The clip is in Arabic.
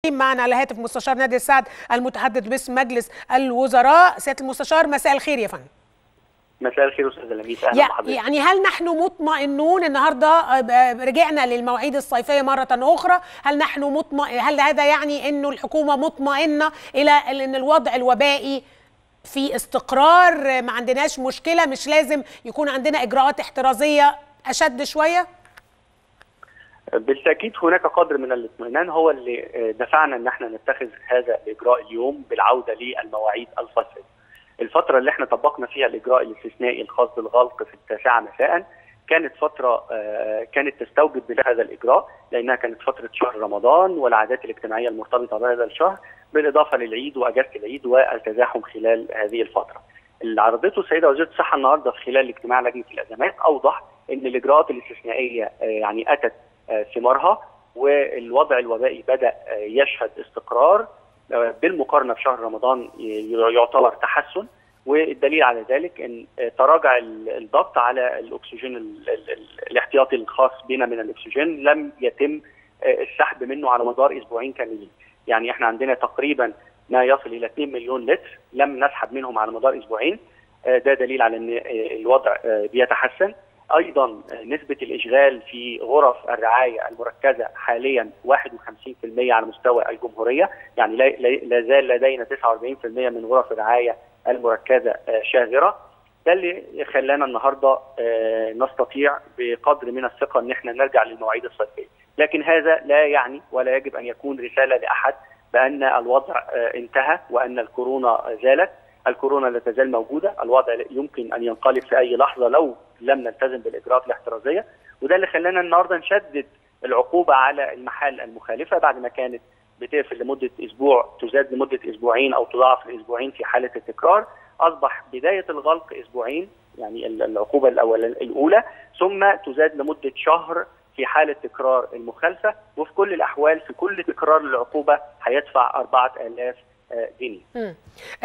معنا على الهاتف مستشار نادر سعد المتحدث باسم مجلس الوزراء. سيادة المستشار مساء الخير يا فندم. مساء الخير استاذ لميس، اهلا بحضرتك. يعني هل نحن مطمئنون النهارده رجعنا للمواعيد الصيفيه مره اخرى؟ هل هذا يعني انه الحكومه مطمئنه الى ان الوضع الوبائي في استقرار، ما عندناش مشكله، مش لازم يكون عندنا اجراءات احترازيه اشد شويه؟ بالتاكيد هناك قدر من الاطمئنان هو اللي دفعنا ان احنا نتخذ هذا الاجراء اليوم بالعوده للمواعيد الصيفيه. الفتره اللي احنا طبقنا فيها الاجراء الاستثنائي الخاص بالغلق في 9 مساء كانت فتره كانت تستوجب هذا الاجراء، لانها كانت فتره شهر رمضان والعادات الاجتماعيه المرتبطه بهذا الشهر، بالاضافه للعيد واجازه العيد والتزاحم خلال هذه الفتره. اللي عرضته السيده وزيره الصحه النهارده في خلال اجتماع لجنه الازمات اوضح ان الاجراءات الاستثنائيه يعني اتت ثمارها، والوضع الوبائي بدأ يشهد استقرار بالمقارنة بشهر رمضان، يعتبر تحسن. والدليل على ذلك ان تراجع الضغط على الاكسجين الاحتياطي الخاص بنا من الاكسجين، لم يتم السحب منه على مدار اسبوعين كاملين. يعني احنا عندنا تقريبا ما يصل الى 2 مليون لتر لم نسحب منهم على مدار اسبوعين. ده دليل على ان الوضع بيتحسن. ايضا نسبه الاشغال في غرف الرعايه المركزه حاليا 51% على مستوى الجمهوريه، يعني لا زال لدينا 49% من غرف الرعايه المركزه شاغره. ده اللي خلانا النهارده نستطيع بقدر من الثقه ان احنا نرجع للمواعيد الصيفيه، لكن هذا لا يعني ولا يجب ان يكون رساله لاحد بان الوضع انتهى وان الكورونا زالت. الكورونا لا تزال موجوده، الوضع يمكن ان ينقلب في اي لحظه لو لم نلتزم بالاجراءات الاحترازيه، وده اللي خلانا النهارده نشدد العقوبه على المحال المخالفه. بعد ما كانت بتقفل لمده اسبوع تزاد لمده اسبوعين او تضاعف لاسبوعين في حاله التكرار، اصبح بدايه الغلق اسبوعين، يعني العقوبه الاولى، ثم تزاد لمده شهر في حاله تكرار المخالفه، وفي كل الاحوال في كل تكرار للعقوبه هيدفع 4000 جنيه.